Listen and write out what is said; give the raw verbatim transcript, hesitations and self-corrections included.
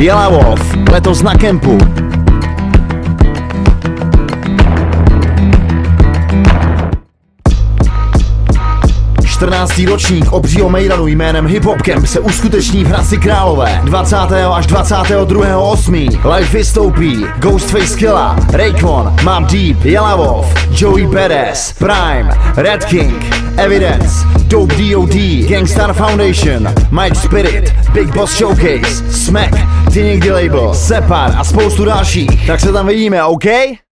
Yellow Wolf, letos na kempu. čtrnáctý ročník obřího mejdanu jménem Hip Hop Camp se uskuteční v Hradci Králové dvacátého až dvacátého druhého osmého Live vystoupí Ghostface Killah, Raekwon, Mobb Deep, Yellow Wolf, Joey Badass, Prime, Red King, Evidence, Dope D O D, Gangstar Foundation, Mike Spirit, Big Boss Showcase, Smack, Ty Někdy Label, Separ a spoustu dalších. Tak se tam vidíme, OK?